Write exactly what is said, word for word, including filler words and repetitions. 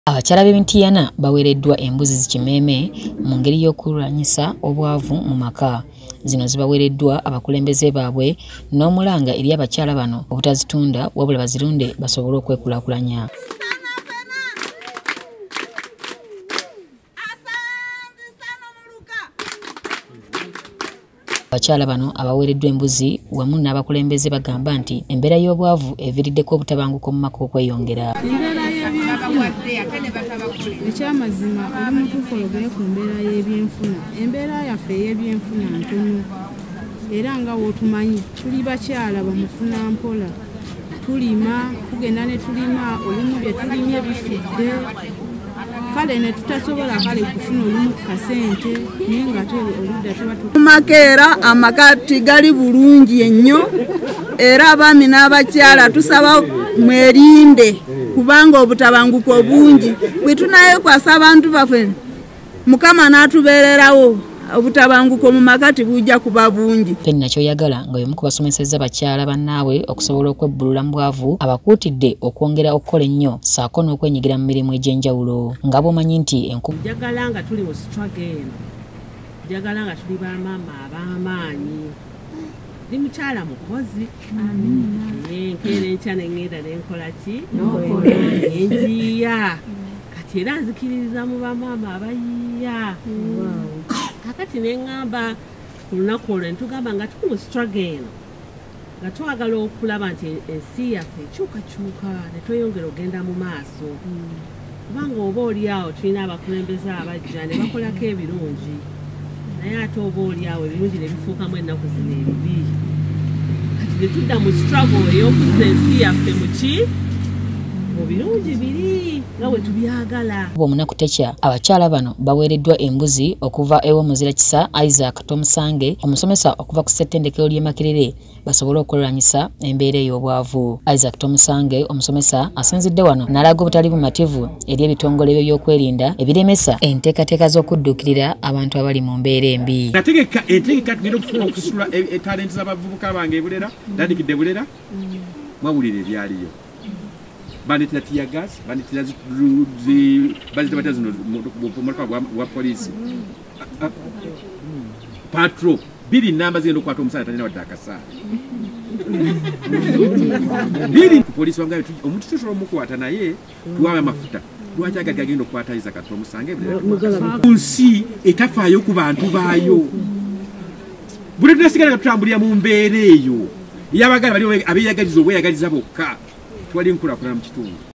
Abakyala b'e Mityana baweereddwa embuzi zikimeme mu ngeri y'okulwanyisa obwavu mu maka. Zino zibaweereddwa abakulembeze baabwe n'omulanga eri abakyala bano obutazitunda wabula bazirunde basobole okwekulaakulanya. Abakyala bano abaweereddwa embuzi wamu n'abakulembeze bagamba nti embeera y'obwavu eviiriddeko obutabanguko mu maka okweyongera. Ekyamazima oli mutuufu olugeye ku mbeera y'ebyenfuna. Embeera yaffe ey'ebyenfuna ntono era nga w'otumanyi tuli bakyala bamufuna mpola. Tulima, tugenda ne tulima, olumu bye tulimye bifudde. Kale ne tutasobola kale kufuna olumu kasente naye ng'ate oludda tuba tumakeera amakati gali bulungi ennyo era abaami n'abakyala tusaba mwerinde kubanga obutabanguko bungi bwe tunayekwasa abantu baffe Mukama n'atubeererawo obutabanguko mu makati bujja kuba bungi. Penna kyoyagala nga y'omu ku basomesezza bakyala bannaabwe okusobola okwebbulula mu bwavu abakuutidde okwongera okukola ennyo ssaako n'okwenyigira mu mirimu egy'enjawulo nga bw'omanyi nti enkubu njagala nga tuli mu struggle eno njagala nga tuli bamaama ab'amaanyi ndi mukyala mukozi nkeera enkya neŋŋenda nenkola ki enjiya kati era nzikiririza mu bamaama abayiiya kakati neŋŋamba ku lunaku olwo netugamba nga tuli mu struggle eno nga twagala okulaba nti ensi yaffe ekyukakyuka ne tweyongera ogenda mu maaso kubanga oba oli awo tulina abakulembeze abajja ne bakolako ebirungi naye ate oba oli awo ebirungi ne bifuukamu ennaku zino ebibi kati ne tudda mu struggle ey'okuzza ensi yaffe mu ki mu birungi biri nga bwe tubyagala. Omunaku tekya abakyala bano baweereddwa embuzi okuva ew'omuzira kisa Isaac Tomusange omusomesa okuva ku ssettendekero ly'e Makerere basobole okulwanyisa embeera ey'obwavu. Isaac Tomusange omusomesa asinzidde wano n'alaga obutali bumativu eri ebitongole by'ebyokwerinda ebiremesa enteekateeka z'okudduukirira abantu abali mu mbeera embi. Nategeka entegeka tugenda okufuna okusula talenti z'abavubuka bange e Bulera ndandikidde Bulera mwawulira ebyaliyo banetira tiya gas banetira zi bazita batazo motoka wa polisi patrol bili namba zendo kwata omusala tanina wadakasa bili polisi wangaye omuntu tushoro mukwata naye tuwawe amafuta lwachaga gagendo kwata Isaac Tomusange kunsi ekafayo ku bantu bayo buli tunasigala tutambulira mu mbeera eyo yabagala bali abeyagaliza obweyagaliza bokka twali nkula kuna mu kitundu.